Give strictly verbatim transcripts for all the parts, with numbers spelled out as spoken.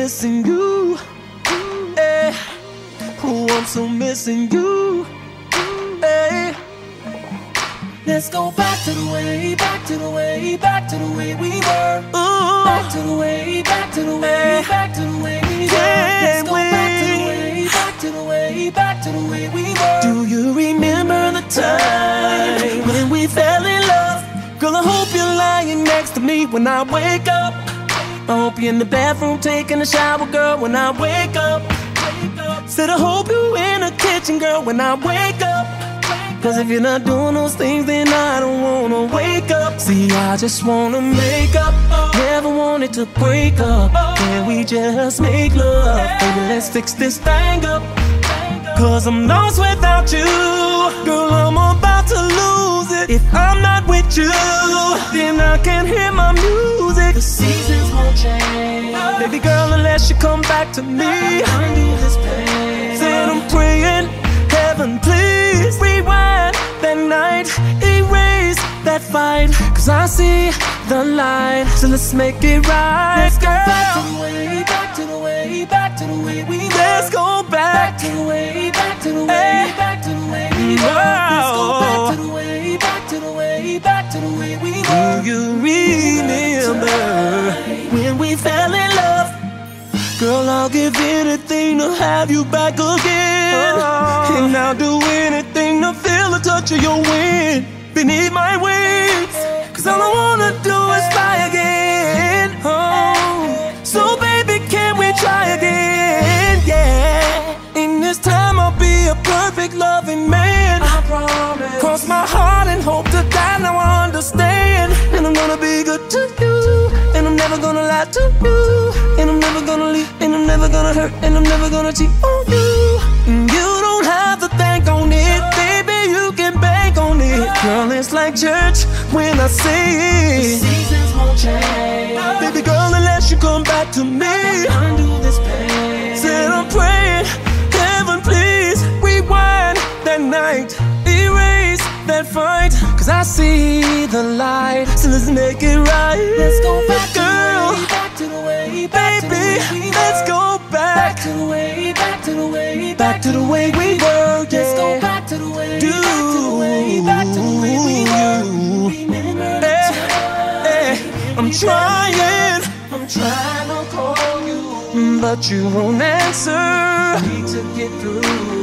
missing you. Hey. Oh, I'm so missing you. Hey. Let's go back to the way, back to the way, back to the way we were. Ooh. Back to the way, back to the way, hey. Back to the way we were. Let's go back to the way, back to the way, back to the way we were. Do you remember the time when we fell in love? Girl, I hope you're lying next to me when I wake up. I hope you're in the bathroom taking a shower, girl, when I wake up. Said I hope you're in the kitchen, girl, when I wake up. Cause if you're not doing those things, then I don't wanna wake up. See, I just wanna make up. Never wanted to break up. Can we just make love? Baby, let's fix this thing up. Cause I'm lost without you. Girl, I'm about to lose it. If I'm not with you, then I can't hear my music. The seasons won't change, baby girl, unless you come back to me. Undo this pain. Said I'm praying, heaven please rewind that night, erase that fight. Cause I see the light, so let's make it right. Let's go back to the way, back to the way, back to the way we were. Let's go back, back to the way, back to the way, hey. Back to the way we were. Let's go back to the way, back to the way, back to the way we were. Do you remember when we fell in love? Girl, I'll give anything to have you back again. Oh. And I'll do anything to feel the touch of your wind beneath my wings. Cause all I wanna do is fly again. Oh, so baby, can we try again? Yeah. In this time I'll be a perfect loving man. I promise. Cross my heart and hope to die. Now I understand. And I'm gonna be good to you. And I'm never gonna lie to you. And I'm never gonna leave. And I'm never gonna hurt. And I'm never gonna cheat on you. And you don't have to think on it, baby, you can bank on it. Girl, it's like church when I say it. The seasons won't change, baby girl, unless you come back to me. Undo this pain. Said I'm praying, heaven please rewind that night, erase that fight. Cause I see the light, so let's make it right. Let's go back, girl, to the way, back to the way, back baby, to the way we let's were. Go back, back to the way, back to the way, back to the way we were. Yeah. Let's go back to the way, Do back to the way, back to the way we were. Remember hey, hey, I'm trying, I'm trying to call you, but you won't answer. I need to get through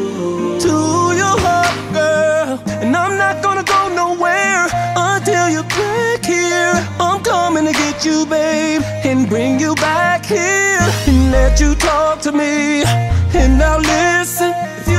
to your heart, girl. And I'm not gonna go nowhere until you're back here. I'm coming to get you, babe, and bring you back here and let you talk to me. And now listen, if